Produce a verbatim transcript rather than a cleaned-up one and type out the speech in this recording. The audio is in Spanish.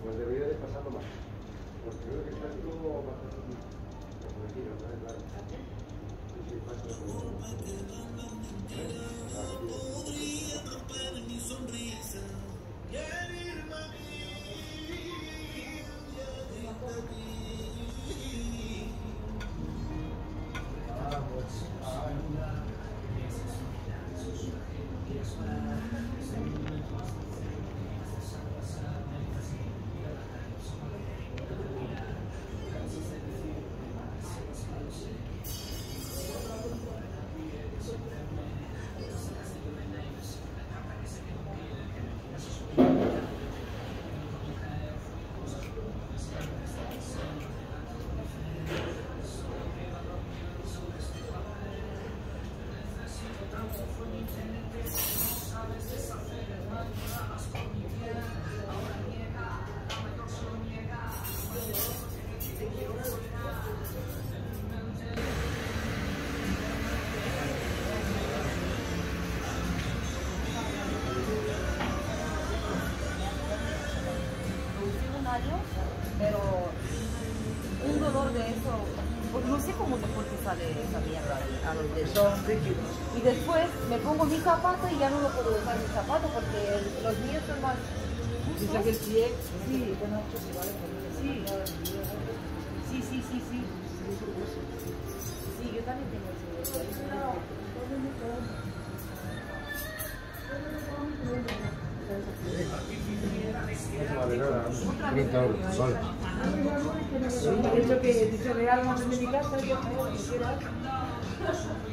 Pues debería de pasarlo más. Porque creo que está todo bastante bien. Por aquí, ¿no? Claro. Sí, sí, pasa todo. Podría romper mi sonrisa y herirme a mí, y herirme a mí. Pero un dolor de eso, pues no sé cómo después te sale esa mierda a los dedos. Y después me pongo mi zapato y ya no lo puedo usar mis zapatos porque los míos son más justos. Que el pie, sí. Sí. Sí, sí, sí, sí. Sí, yo también tengo ese. treinta euros, vale. he dicho que dice real más de mi casa, yo me quiero.